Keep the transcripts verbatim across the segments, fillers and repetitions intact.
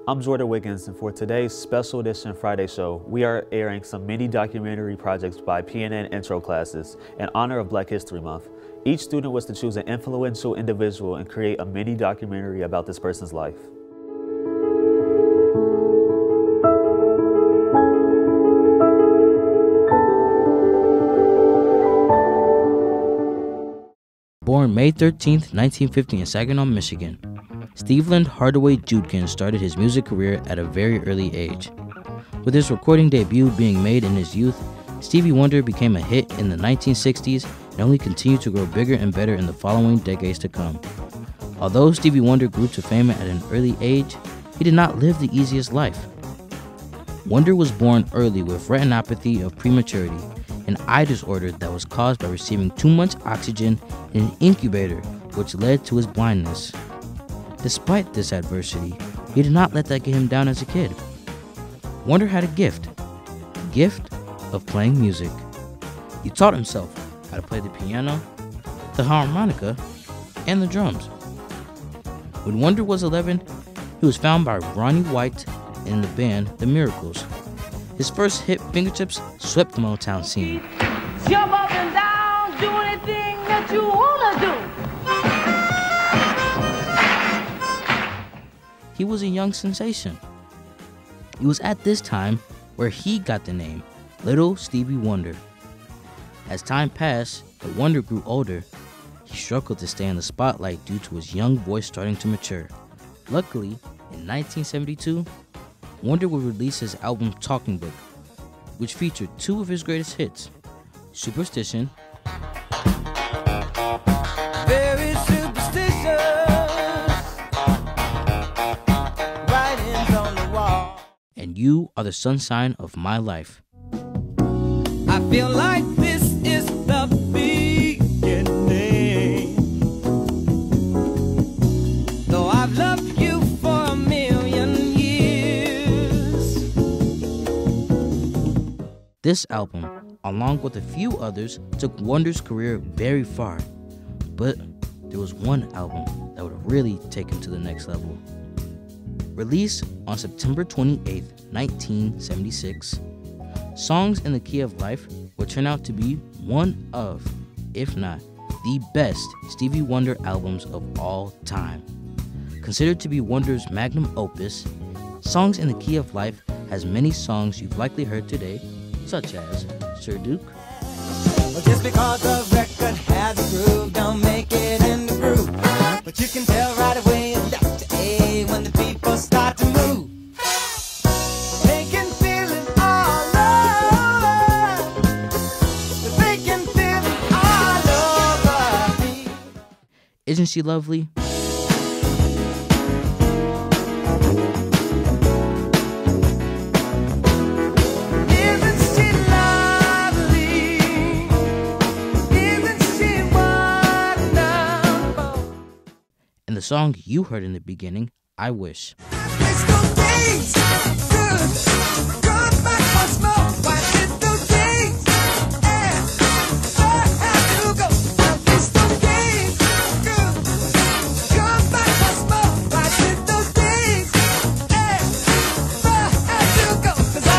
I'm Jordan Wiggins, and for today's special edition Friday show, we are airing some mini documentary projects by P N N intro classes in honor of Black History Month. Each student was to choose an influential individual and create a mini documentary about this person's life. Born May thirteenth, nineteen fifty in Saginaw, Michigan, Steveland Hardaway Judkins started his music career at a very early age. With his recording debut being made in his youth, Stevie Wonder became a hit in the nineteen sixties and only continued to grow bigger and better in the following decades to come. Although Stevie Wonder grew to fame at an early age, he did not live the easiest life. Wonder was born early with retinopathy of prematurity, an eye disorder that was caused by receiving too much oxygen in an incubator, which led to his blindness. Despite this adversity, he did not let that get him down as a kid. Wonder had a gift, the gift of playing music. He taught himself how to play the piano, the harmonica, and the drums. When Wonder was eleven, he was found by Ronnie White in the band The Miracles. His first hit, Fingertips, swept the Motown scene. Jump up and down, do anything that you wanna do. He was a young sensation. It was at this time where he got the name Little Stevie Wonder. As time passed, and Wonder grew older, he struggled to stay in the spotlight due to his young voice starting to mature. Luckily, in nineteen seventy-two, Wonder would release his album Talking Book, which featured two of his greatest hits, Superstition Very superstitious, writings on the wall, and You Are the Sunshine of My Life. I feel like this is the beginning, though I've loved you for a million years. This album, along with a few others, took Wonder's career very far. But there was one album that would really take him to the next level. Released on September twenty-eighth, nineteen seventy-six, Songs in the Key of Life would turn out to be one of, if not the best, Stevie Wonder albums of all time. Considered to be Wonder's magnum opus, Songs in the Key of Life has many songs you've likely heard today, such as Sir Duke, Well, just because the record has a groove, don't make it in the groove. But you can tell right away it's Doctor A when the people start to move. They can feel it all over. They can feel it all over me. Isn't She Lovely? Isn't she lovely? Isn't she wonderful? And the song you heard in the beginning, I Wish. It's those days, good. Come back once more. Why did those days end? Where have you go? It's those days, good. Come back once more. Why did those days end? Where have you go? 'Cause I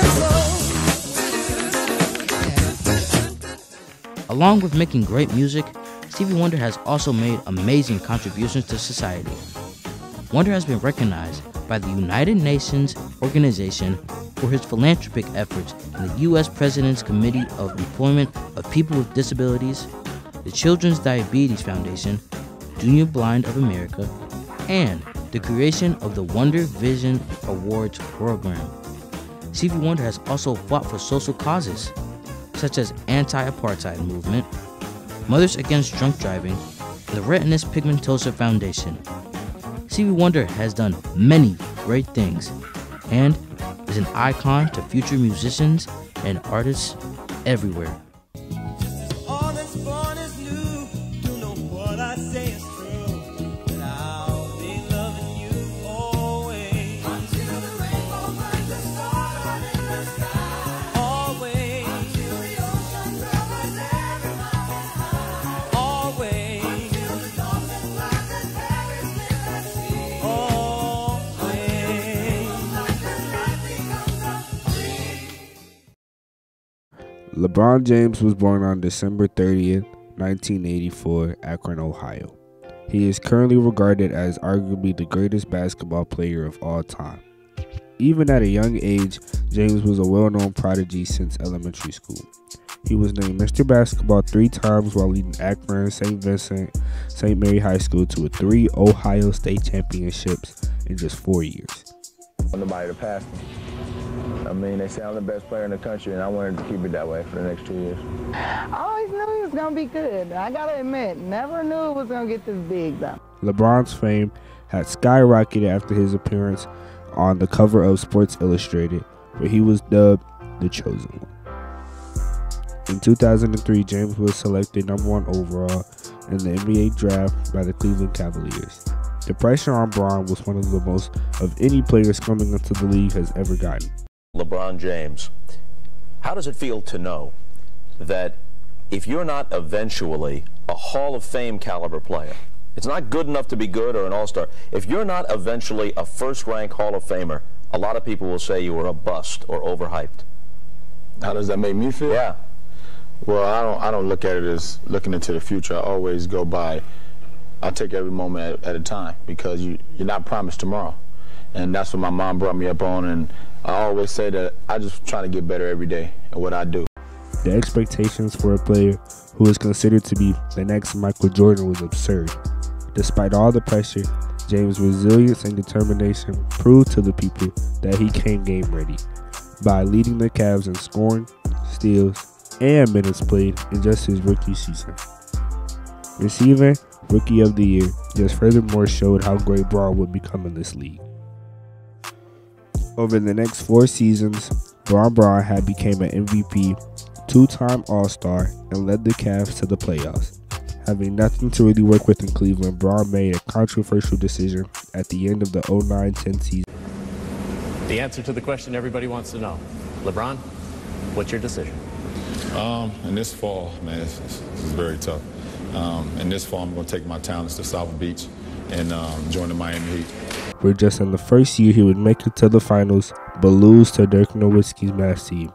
love them so. Along with making great music, Stevie Wonder has also made amazing contributions to society. Wonder has been recognized by the United Nations Organization for his philanthropic efforts in the U S President's Committee of Employment of People with Disabilities, the Children's Diabetes Foundation, Junior Blind of America, and the creation of the Wonder Vision Awards program. Stevie Wonder has also fought for social causes, such as anti-apartheid movement, Mothers Against Drunk Driving, and the Retinus Pigmentosa Foundation. Stevie Wonder has done many great things and is an icon to future musicians and artists everywhere. All that's born is new. You know what I say is true. That I'll be loving you always. Until the rainbow finds a star in the sky. Always. Until the ocean covers every mountain high. Always. Until the dolphin flies and carries me at sea. Always. LeBron James was born on December thirtieth, nineteen eighty-four, Akron, Ohio. He is currently regarded as arguably the greatest basketball player of all time. Even at a young age, James was a well-known prodigy since elementary school. He was named Mister Basketball three times while leading Akron, Saint Vincent, Saint Mary High School to three Ohio State championships in just four years. I want nobody to pass me. I mean, they say I'm the best player in the country, and I wanted to keep it that way for the next two years. I always knew he was going to be good. I got to admit, never knew it was going to get this big, though. LeBron's fame had skyrocketed after his appearance on the cover of Sports Illustrated, where he was dubbed the Chosen One. In two thousand three, James was selected number one overall in the N B A draft by the Cleveland Cavaliers. The pressure on Bron was one of the most of any players coming into the league has ever gotten. LeBron James, how does it feel to know that if you're not eventually a Hall of Fame caliber player, it's not good enough to be good or an all-star, if you're not eventually a first-rank Hall of Famer, a lot of people will say you were a bust or overhyped? How does that make me feel? Yeah. Well, I don't, I don't look at it as looking into the future. I always go by, I take every moment at, at a time, because you, you're not promised tomorrow. And that's what my mom brought me up on, and I always say that I just try to get better every day at what I do. The expectations for a player who is considered to be the next Michael Jordan was absurd. Despite all the pressure, James' resilience and determination proved to the people that he came game ready by leading the Cavs in scoring, steals, and minutes played in just his rookie season. Receiving Rookie of the Year just furthermore showed how great Bron would become in this league. Over the next four seasons, Bron Bron had become an M V P, two-time All-Star, and led the Cavs to the playoffs. Having nothing to really work with in Cleveland, Bron made a controversial decision at the end of the oh nine ten season. The answer to the question everybody wants to know. LeBron, what's your decision? Um, in this fall, man, this is very tough. Um, in this fall, I'm going to take my talents to South Beach and um, join the Miami Heat. Where just in the first year he would make it to the finals, but lose to Dirk Nowitzki's Mavs team.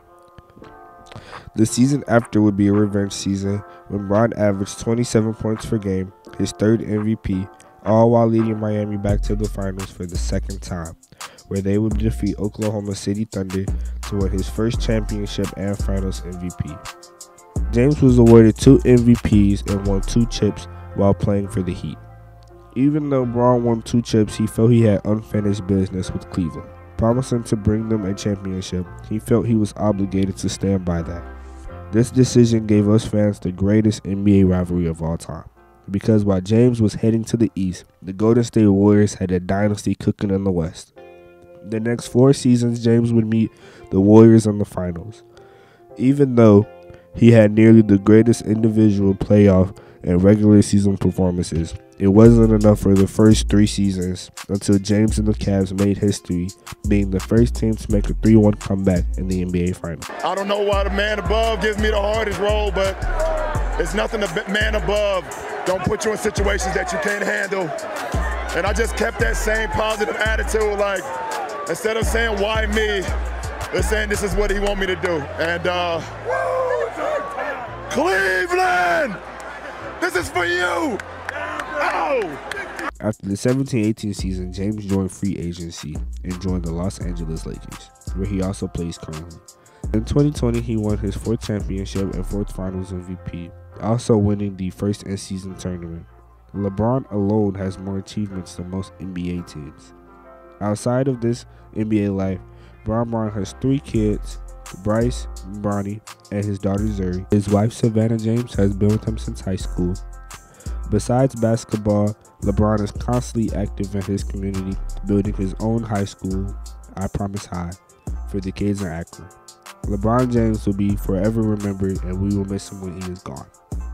The season after would be a revenge season when Bron averaged twenty-seven points per game, his third M V P, all while leading Miami back to the finals for the second time, where they would defeat Oklahoma City Thunder to win his first championship and finals M V P. James was awarded two M V Ps and won two chips while playing for the Heat. Even though Bron won two chips, he felt he had unfinished business with Cleveland. Promising to bring them a championship, he felt he was obligated to stand by that. This decision gave us fans the greatest N B A rivalry of all time, because while James was heading to the East, the Golden State Warriors had a dynasty cooking in the West. The next four seasons, James would meet the Warriors in the finals. Even though he had nearly the greatest individual playoff and regular season performances, it wasn't enough for the first three seasons until James and the Cavs made history, being the first team to make a three one comeback in the N B A Finals. I don't know why the man above gives me the hardest role, but it's nothing the man above don't put you in situations that you can't handle. And I just kept that same positive attitude, like instead of saying why me, they're saying this is what he want me to do. And uh, Cleveland, this is for you. Oh. After the seventeen eighteen season, James joined free agency and joined the Los Angeles Lakers, where he also plays currently. In twenty twenty, he won his fourth championship and fourth finals M V P, also winning the first in-season tournament. LeBron alone has more achievements than most N B A teams. Outside of this N B A life, Bron Bron has three kids, Bryce, Bronny, and his daughter Zuri. His wife Savannah James has been with him since high school. Besides basketball, LeBron is constantly active in his community, building his own high school, I Promise High, for the kids in Akron. LeBron James will be forever remembered, and we will miss him when he is gone.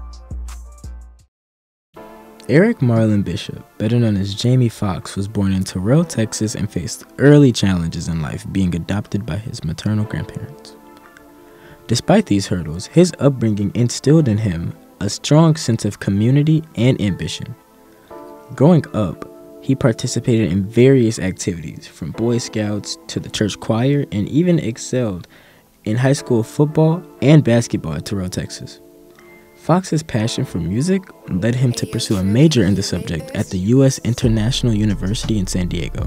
Eric Marlon Bishop, better known as Jamie Foxx, was born in Terrell, Texas, and faced early challenges in life, being adopted by his maternal grandparents. Despite these hurdles, his upbringing instilled in him a strong sense of community and ambition. Growing up, he participated in various activities, from Boy Scouts to the church choir, and even excelled in high school football and basketball at Terrell, Texas. Fox's passion for music led him to pursue a major in the subject at the U S International University in San Diego.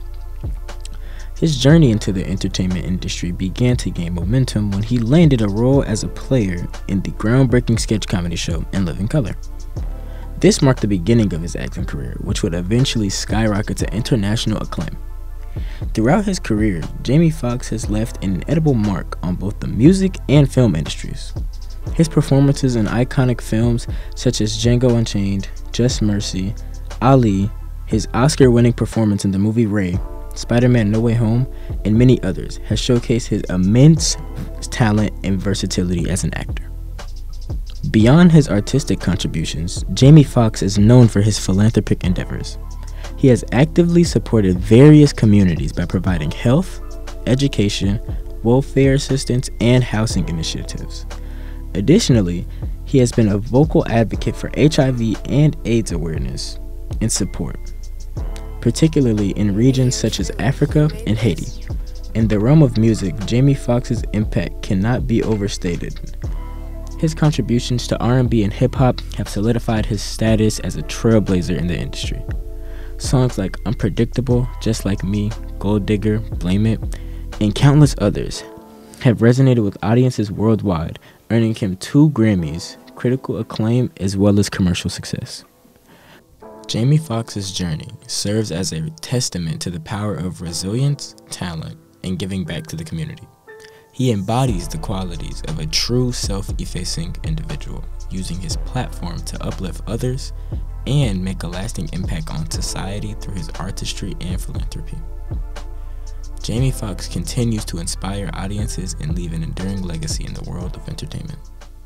His journey into the entertainment industry began to gain momentum when he landed a role as a player in the groundbreaking sketch comedy show In Living Color. This marked the beginning of his acting career, which would eventually skyrocket to international acclaim. Throughout his career, Jamie Foxx has left an indelible mark on both the music and film industries. His performances in iconic films such as Django Unchained, Just Mercy, Ali, his Oscar-winning performance in the movie Ray, Spider-Man No Way Home, and many others has showcased his immense talent and versatility as an actor. Beyond his artistic contributions, Jamie Foxx is known for his philanthropic endeavors. He has actively supported various communities by providing health, education, welfare assistance, and housing initiatives. Additionally, he has been a vocal advocate for H I V and AIDS awareness and support, particularly in regions such as Africa and Haiti. In the realm of music, Jamie Foxx's impact cannot be overstated. His contributions to R and B and hip-hop have solidified his status as a trailblazer in the industry. Songs like Unpredictable, Just Like Me, Gold Digger, Blame It, and countless others have resonated with audiences worldwide, earning him two Grammys, critical acclaim, as well as commercial success. Jamie Foxx's journey serves as a testament to the power of resilience, talent, and giving back to the community. He embodies the qualities of a true self-effacing individual, using his platform to uplift others and make a lasting impact on society through his artistry and philanthropy. Jamie Foxx continues to inspire audiences and leave an enduring legacy in the world of entertainment.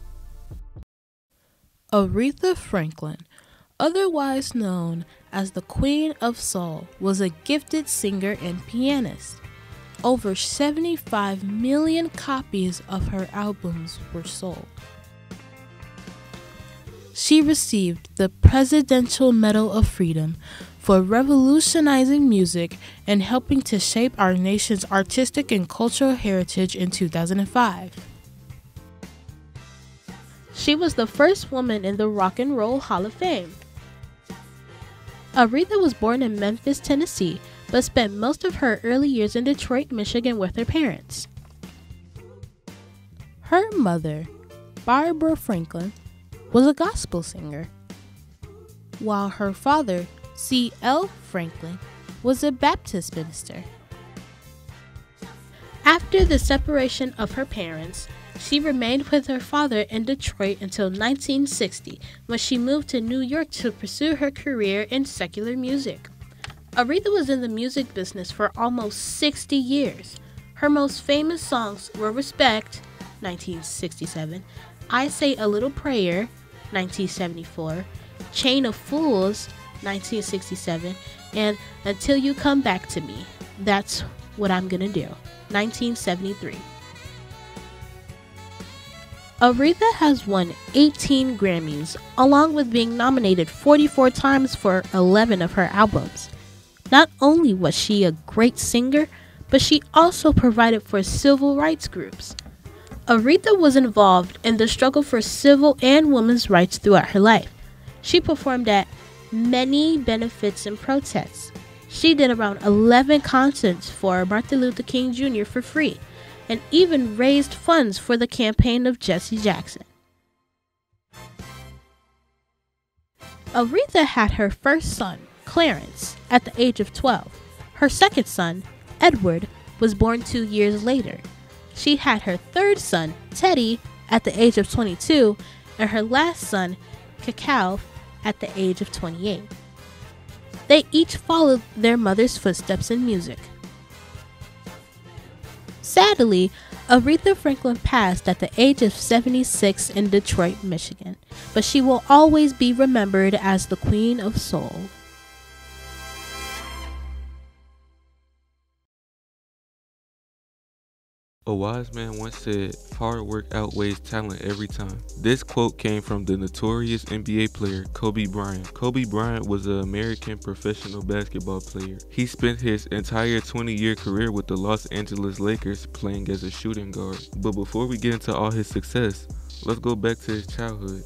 Aretha Franklin, otherwise known as the Queen of Soul, was a gifted singer and pianist. Over seventy-five million copies of her albums were sold. She received the Presidential Medal of Freedom for revolutionizing music and helping to shape our nation's artistic and cultural heritage in two thousand five. She was the first woman in the Rock and Roll Hall of Fame. Aretha was born in Memphis, Tennessee, but spent most of her early years in Detroit, Michigan with her parents. Her mother, Barbara Franklin, was a gospel singer, while her father, C L Franklin, was a Baptist minister. After the separation of her parents, she remained with her father in Detroit until nineteen sixty, when she moved to New York to pursue her career in secular music. Aretha was in the music business for almost sixty years. Her most famous songs were Respect, nineteen sixty-seven, I Say a Little Prayer, nineteen seventy-four, Chain of Fools, nineteen sixty-seven, and Until You Come Back to Me, That's What I'm Gonna Do, nineteen seventy-three. Aretha has won eighteen Grammys, along with being nominated forty-four times for eleven of her albums. Not only was she a great singer, but she also provided for civil rights groups. Aretha was involved in the struggle for civil and women's rights throughout her life. She performed at many benefits and protests. She did around eleven concerts for Martin Luther King Junior for free, and even raised funds for the campaign of Jesse Jackson. Aretha had her first son, Clarence, at the age of twelve. Her second son, Edward, was born two years later. She had her third son, Teddy, at the age of twenty-two, and her last son, Cacao, at the age of twenty-eight. They each followed their mother's footsteps in music. Sadly, Aretha Franklin passed at the age of seventy-six in Detroit, Michigan, but she will always be remembered as the Queen of Soul. A wise man once said, hard work outweighs talent every time. This quote came from the notorious N B A player Kobe Bryant. Kobe Bryant was an American professional basketball player. He spent his entire twenty-year career with the Los Angeles Lakers playing as a shooting guard. But before we get into all his success, let's go back to his childhood.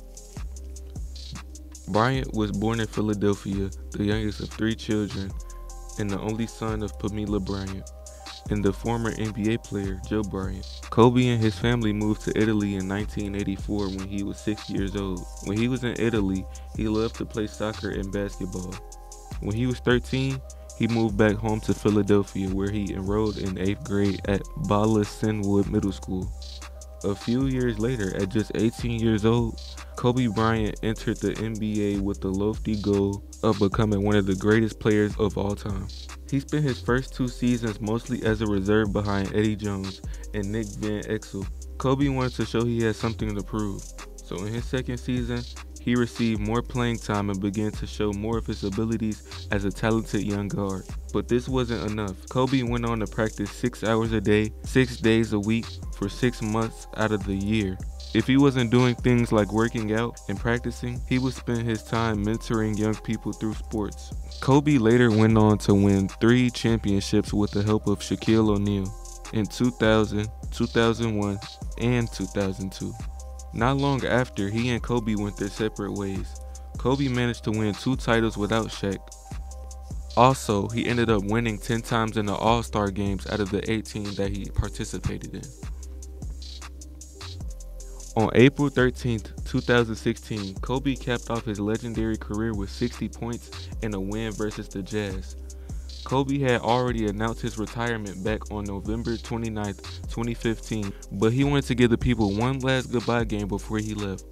Bryant was born in Philadelphia, the youngest of three children, and the only son of Pamela Bryant and the former N B A player Joe Bryant. Kobe and his family moved to Italy in nineteen eighty-four when he was six years old. When he was in Italy, he loved to play soccer and basketball. When he was thirteen, he moved back home to Philadelphia, where he enrolled in eighth grade at Bala Sinwood Middle School. A few years later, at just eighteen years old, Kobe Bryant entered the N B A with the lofty goal of becoming one of the greatest players of all time. He spent his first two seasons mostly as a reserve behind Eddie Jones and Nick Van Exel. Kobe wanted to show he had something to prove, so in his second season, he received more playing time and began to show more of his abilities as a talented young guard. But this wasn't enough. Kobe went on to practice six hours a day, six days a week, for six months out of the year. If he wasn't doing things like working out and practicing, he would spend his time mentoring young people through sports. Kobe later went on to win three championships with the help of Shaquille O'Neal in two thousand, two thousand one, and two thousand two. Not long after, he and Kobe went their separate ways. Kobe managed to win two titles without Shaq. Also, he ended up winning ten times in the All-Star games out of the eighteen that he participated in. On April thirteenth, two thousand sixteen, Kobe capped off his legendary career with sixty points and a win versus the Jazz. Kobe had already announced his retirement back on November twenty-ninth, twenty fifteen, but he wanted to give the people one last goodbye game before he left.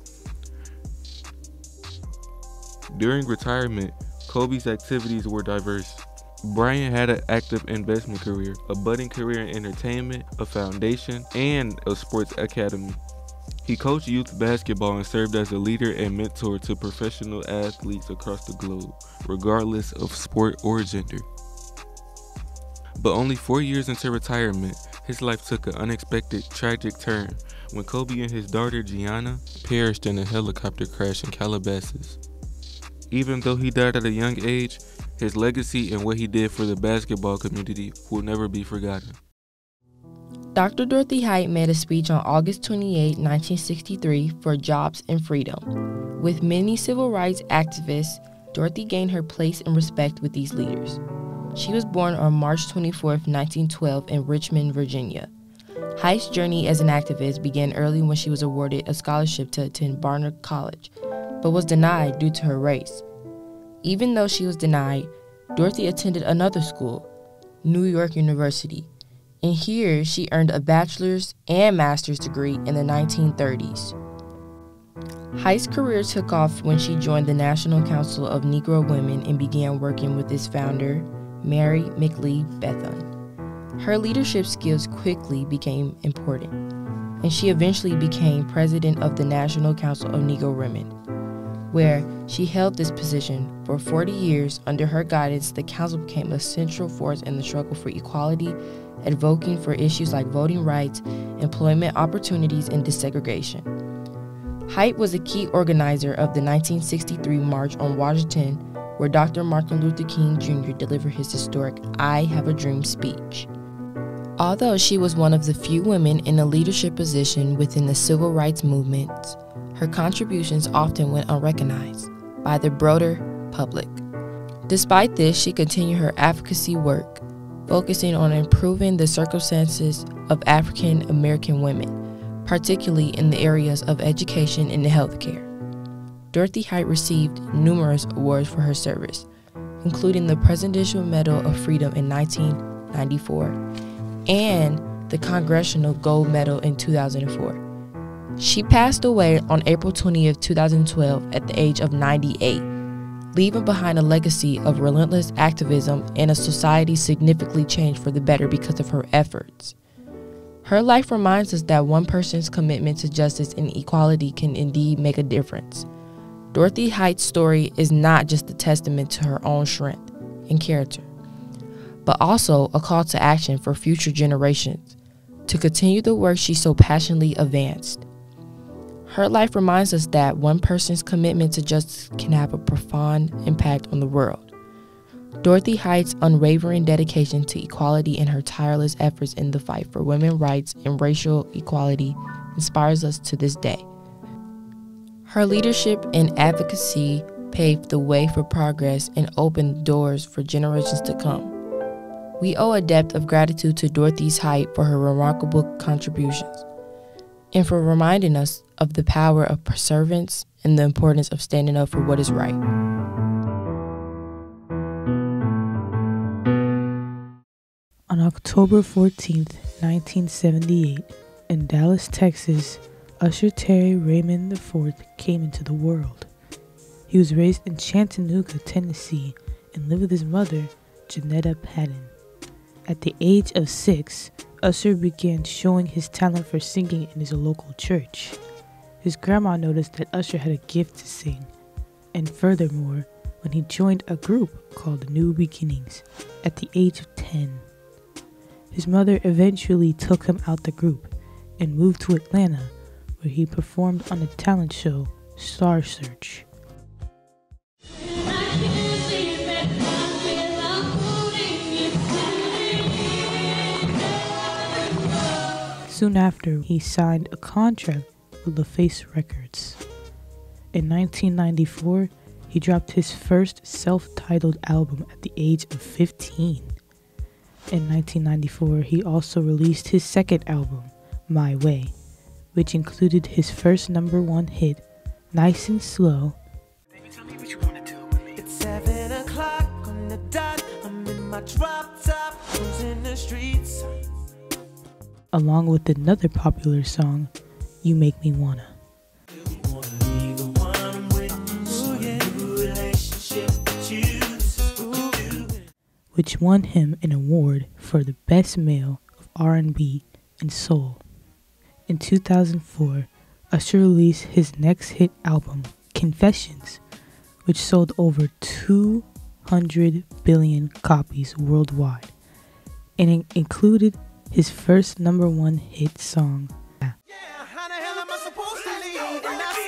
During retirement, Kobe's activities were diverse. Bryant had an active investment career, a budding career in entertainment, a foundation, and a sports academy. He coached youth basketball and served as a leader and mentor to professional athletes across the globe, regardless of sport or gender. But only four years into retirement, his life took an unexpected, tragic turn when Kobe and his daughter Gianna perished in a helicopter crash in Calabasas. Even though he died at a young age, his legacy and what he did for the basketball community will never be forgotten. Doctor Dorothy Height made a speech on August twenty-eighth, nineteen sixty-three for Jobs and Freedom. With many civil rights activists, Dorothy gained her place and respect with these leaders. She was born on March twenty-fourth, nineteen twelve in Richmond, Virginia. Height's journey as an activist began early when she was awarded a scholarship to attend Barnard College, but was denied due to her race. Even though she was denied, Dorothy attended another school, New York University, and here she earned a bachelor's and master's degree in the nineteen thirties. Height's career took off when she joined the National Council of Negro Women and began working with its founder, Mary McLeod Bethune. Her leadership skills quickly became important, and she eventually became president of the National Council of Negro Women, where she held this position for forty years. Under her guidance, the council became a central force in the struggle for equality, advocating for issues like voting rights, employment opportunities, and desegregation. Height was a key organizer of the nineteen sixty-three March on Washington, where Doctor Martin Luther King Junior delivered his historic I Have a Dream speech. Although she was one of the few women in a leadership position within the civil rights movement, her contributions often went unrecognized by the broader public. Despite this, she continued her advocacy work, focusing on improving the circumstances of African American women, particularly in the areas of education and healthcare. Dorothy Height received numerous awards for her service, including the Presidential Medal of Freedom in nineteen ninety-four and the Congressional Gold Medal in two thousand four. She passed away on April twentieth, two thousand twelve at the age of ninety-eight, leaving behind a legacy of relentless activism and a society significantly changed for the better because of her efforts. Her life reminds us that one person's commitment to justice and equality can indeed make a difference. Dorothy Height's story is not just a testament to her own strength and character, but also a call to action for future generations to continue the work she so passionately advanced. Her life reminds us that one person's commitment to justice can have a profound impact on the world. Dorothy Height's unwavering dedication to equality and her tireless efforts in the fight for women's rights and racial equality inspires us to this day. Her leadership and advocacy paved the way for progress and opened doors for generations to come. We owe a debt of gratitude to Dorothy Height for her remarkable contributions and for reminding us of the power of perseverance and the importance of standing up for what is right. On October fourteenth, nineteen seventy-eight, in Dallas, Texas, Usher Terry Raymond the fourth came into the world. He was raised in Chattanooga, Tennessee, and lived with his mother, Janetta Patton. At the age of six, Usher began showing his talent for singing in his local church. His grandma noticed that Usher had a gift to sing, and furthermore, when he joined a group called New Beginnings at the age of ten. His mother eventually took him out the group and moved to Atlanta, where he performed on the talent show Star Search. Soon after, he signed a contract with LaFace Records. In nineteen ninety-four, he dropped his first self-titled album at the age of fifteen. In nineteen ninety-four, he also released his second album, My Way, which included his first number one hit, Nice and Slow. Baby, tell me what you wanna do with me. It's seven o'clock on the dot. I'm in my drop top, cruising the streets. Along with another popular song, You Make Me Wanna. Which won him an award for the Best Male of R and B and Soul. In two thousand four, Usher released his next hit album, Confessions, which sold over two hundred billion copies worldwide, and it included his first number one hit song. Yeah, how the hell am I supposed to leave? And I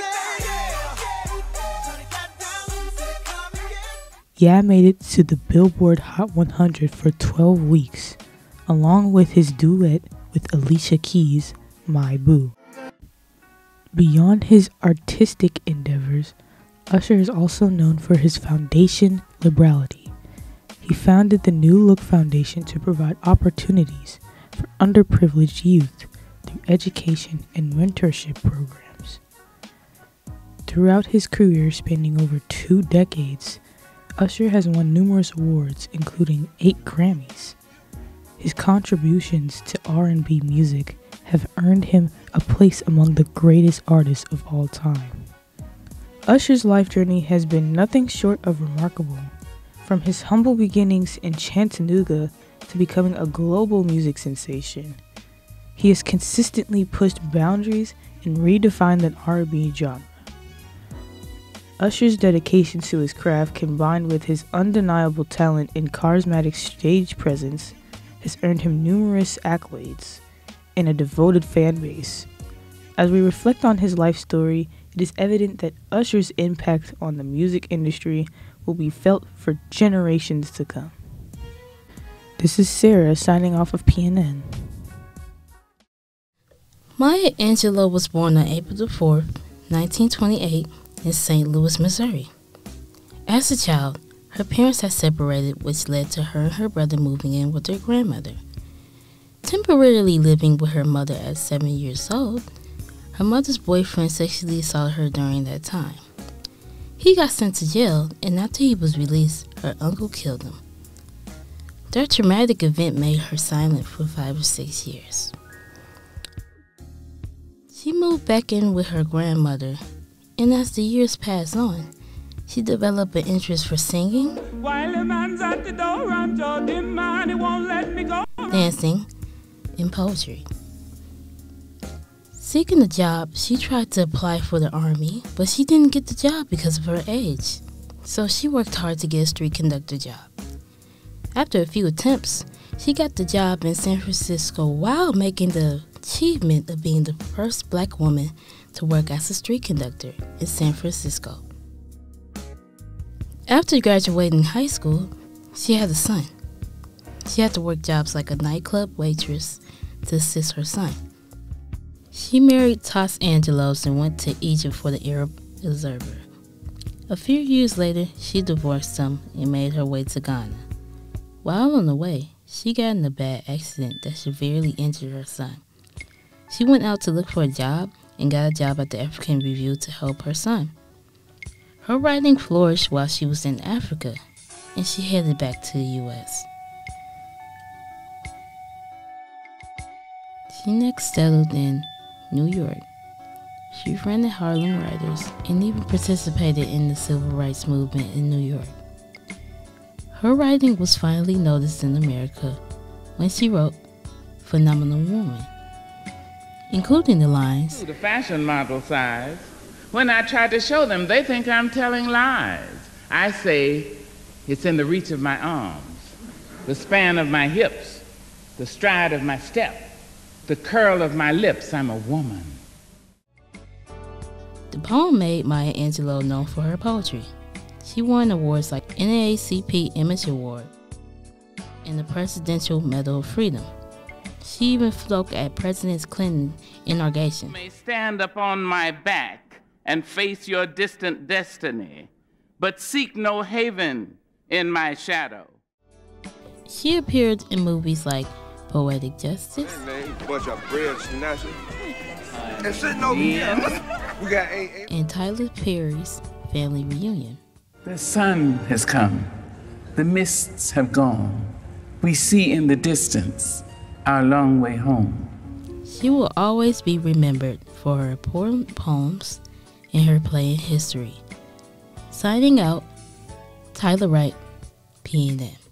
Yeah made it to the Billboard Hot one hundred for twelve weeks, along with his duet with Alicia Keys, My Boo. Beyond his artistic endeavors, Usher is also known for his foundation, Liberality. He founded the New Look Foundation to provide opportunities for underprivileged youth through education and mentorship programs. Throughout his career spanning over two decades, Usher has won numerous awards, including eight Grammys. His contributions to R and B music have earned him a place among the greatest artists of all time. Usher's life journey has been nothing short of remarkable. From his humble beginnings in Chattanooga to becoming a global music sensation, he has consistently pushed boundaries and redefined the R and B genre. Usher's dedication to his craft, combined with his undeniable talent and charismatic stage presence, has earned him numerous accolades and a devoted fan base. As we reflect on his life story, it is evident that Usher's impact on the music industry will be felt for generations to come. This is Sarah signing off of P N N. Maya Angelou was born on April the fourth, nineteen twenty-eight, in Saint Louis, Missouri. As a child, her parents had separated, which led to her and her brother moving in with their grandmother. Temporarily living with her mother at seven years old, her mother's boyfriend sexually assaulted her during that time. He got sent to jail, and after he was released, her uncle killed him. That traumatic event made her silent for five or six years. She moved back in with her grandmother, and as the years passed on, she developed an interest for singing, dancing, and poetry. Seeking a job, she tried to apply for the Army, but she didn't get the job because of her age. So she worked hard to get a street conductor job. After a few attempts, She got the job in San Francisco while making the achievement of being the first black woman to work as a street conductor in San Francisco. After graduating high school, she had a son. She had to work jobs like a nightclub waitress to assist her son. She married Los Angeles and went to Egypt for the Arab Observer. A few years later, she divorced him and made her way to Ghana. While on the way, she got in a bad accident that severely injured her son. She went out to look for a job and got a job at the African Review to help her son. Her writing flourished while she was in Africa, and she headed back to the U S She next settled in New York. She ran the Harlem Writers and even participated in the civil rights movement in New York. Her writing was finally noticed in America when she wrote Phenomenal Woman, including the lines, "The fashion model size. When I try to show them, they think I'm telling lies. I say it's in the reach of my arms, the span of my hips, the stride of my step, the curl of my lips. I'm a woman." The poem made Maya Angelou known for her poetry. She won awards like N double A C P Image Award and the Presidential Medal of Freedom. She even spoke at President Clinton's inauguration. "You may stand upon my back and face your distant destiny, but seek no haven in my shadow." She appeared in movies like Poetic Justice, Bunch of bread snatchers. And sitting over here, we got eight, eight. and Tyler Perry's Family Reunion. The sun has come. The mists have gone. We see in the distance our long way home. She will always be remembered for her important poems and her play in history. Signing out, Tyler Wright, P N N.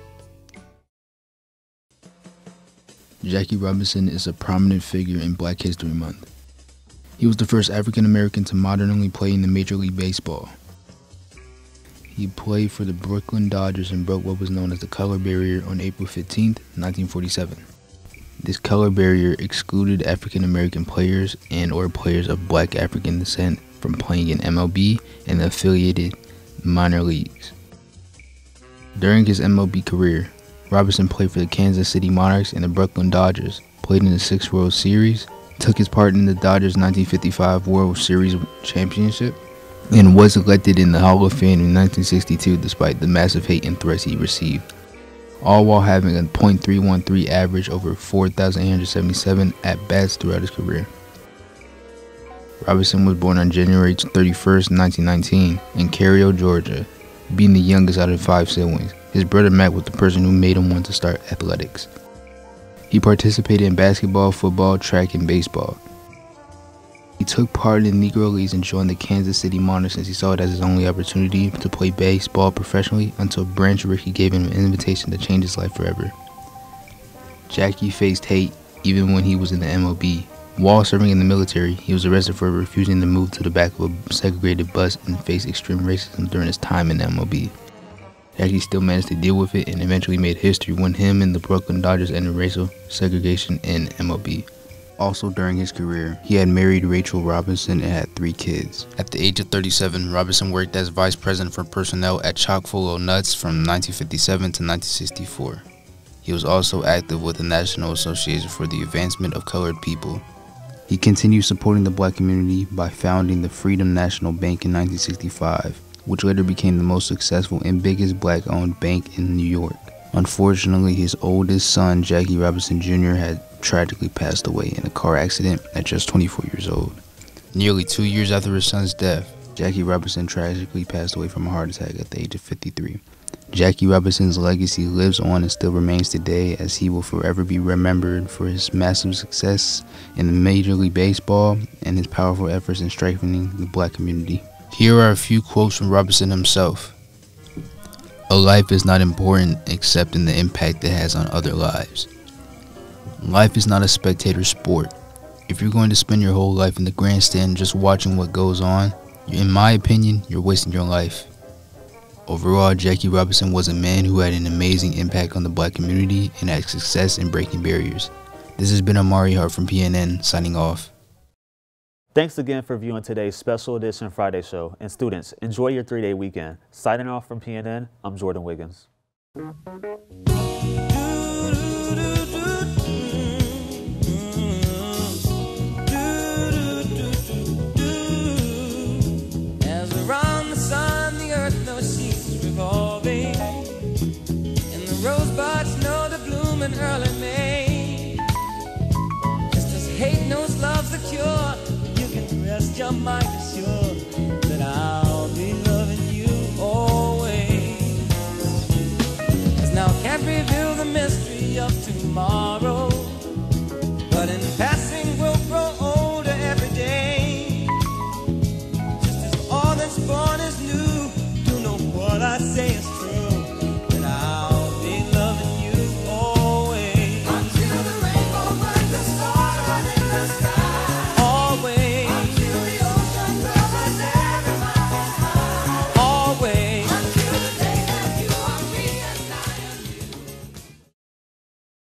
Jackie Robinson is a prominent figure in Black History Month. He was the first African American to modernly play in the Major League Baseball. He played for the Brooklyn Dodgers and broke what was known as the color barrier on April fifteenth, nineteen forty-seven. This color barrier excluded African American players and or players of Black African descent from playing in M L B and the affiliated minor leagues. During his M L B career, Robinson played for the Kansas City Monarchs and the Brooklyn Dodgers, played in the six World Series, took his part in the Dodgers' nineteen fifty-five World Series championship, and was elected in the Hall of Fame in nineteen sixty-two despite the massive hate and threats he received, all while having a point three one three average over four thousand eight hundred seventy-seven at-bats throughout his career. Robinson was born on January thirty-first, nineteen nineteen in Cairo, Georgia, being the youngest out of five siblings. His brother Matt was the person who made him want to start athletics. He participated in basketball, football, track, and baseball. He took part in the Negro Leagues and joined the Kansas City Monarchs since he saw it as his only opportunity to play baseball professionally until Branch Rickey gave him an invitation to change his life forever. Jackie faced hate even when he was in the M L B. While serving in the military, he was arrested for refusing to move to the back of a segregated bus and faced extreme racism during his time in the M L B. Jackie still managed to deal with it and eventually made history when him and the Brooklyn Dodgers ended racial segregation in M L B. Also during his career, he had married Rachel Robinson and had three kids. At the age of thirty-seven, Robinson worked as vice president for personnel at Chock-full of Nuts from nineteen fifty-seven to nineteen sixty-four. He was also active with the National Association for the Advancement of Colored People. He continued supporting the black community by founding the Freedom National Bank in nineteen sixty-five, which later became the most successful and biggest black-owned bank in New York. Unfortunately, his oldest son, Jackie Robinson Junior, had tragically passed away in a car accident at just twenty-four years old. Nearly two years after his son's death, Jackie Robinson tragically passed away from a heart attack at the age of fifty-three. Jackie Robinson's legacy lives on and still remains today, as he will forever be remembered for his massive success in Major League Baseball and his powerful efforts in strengthening the black community. Here are a few quotes from Robinson himself. "A life is not important except in the impact it has on other lives. Life is not a spectator sport. If you're going to spend your whole life in the grandstand just watching what goes on, in my opinion, you're wasting your life. Overall, Jackie Robinson was a man who had an amazing impact on the black community and had success in breaking barriers. This has been Amari Hart from P N N, signing off. Thanks again for viewing today's special edition Friday show. And students, enjoy your three-day weekend. Signing off from P N N, I'm Jordan Wiggins. As around the sun, the earth knows she's revolving, and the rosebuds know to bloom in early May. Just as hate knows love's the cure, you can rest your mind assured that I'll be loving you always. As now can't reveal the mystery of tomorrow,